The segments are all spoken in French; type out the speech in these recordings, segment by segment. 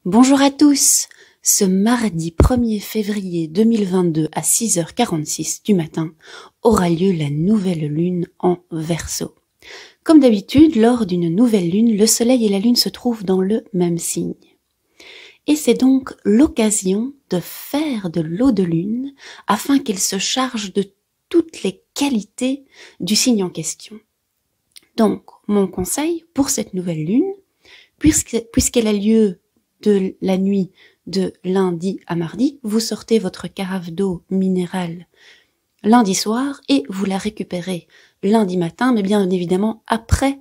Bonjour à tous. Ce mardi 1er février 2022 à 6h46 du matin aura lieu la nouvelle lune en Verseau. Comme d'habitude, lors d'une nouvelle lune, le soleil et la lune se trouvent dans le même signe. Et c'est donc l'occasion de faire de l'eau de lune afin qu'elle se charge de toutes les qualités du signe en question. Donc, mon conseil pour cette nouvelle lune, puisqu'elle a lieu de la nuit de lundi à mardi, vous sortez votre carafe d'eau minérale lundi soir et vous la récupérez lundi matin, mais bien évidemment après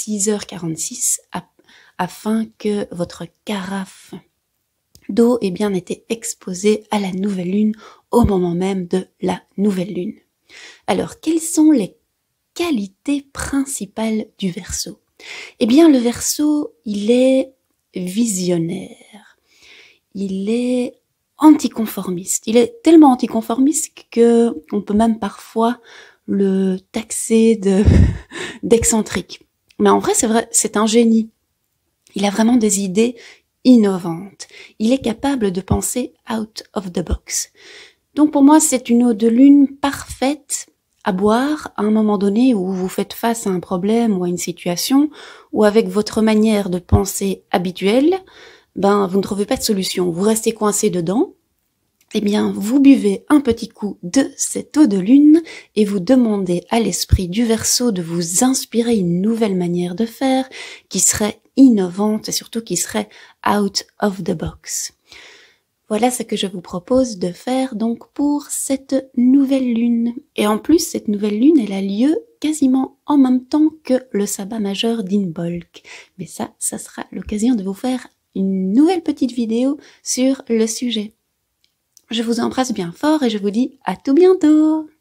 6h46, afin que votre carafe d'eau ait bien été exposée à la nouvelle lune au moment même de la nouvelle lune. Alors, quelles sont les qualités principales du Verseau? Eh bien, le Verseau, il est visionnaire, il est anticonformiste. Il est tellement anticonformiste que on peut même parfois le taxer d'excentrique. Mais en vrai, c'est vrai, c'est un génie. Il a vraiment des idées innovantes. Il est capable de penser out of the box. Donc pour moi, c'est une eau de lune parfaite à boire à un moment donné où vous faites face à un problème ou à une situation où avec votre manière de penser habituelle, vous ne trouvez pas de solution, vous restez coincé dedans. Eh bien, vous buvez un petit coup de cette eau de lune et vous demandez à l'esprit du Verseau de vous inspirer une nouvelle manière de faire qui serait innovante et surtout qui serait out of the box. Voilà ce que je vous propose de faire donc pour cette nouvelle lune. Et en plus, cette nouvelle lune, elle a lieu quasiment en même temps que le sabbat majeur d'Imbolc. Mais ça sera l'occasion de vous faire une nouvelle petite vidéo sur le sujet. Je vous embrasse bien fort et je vous dis à tout bientôt.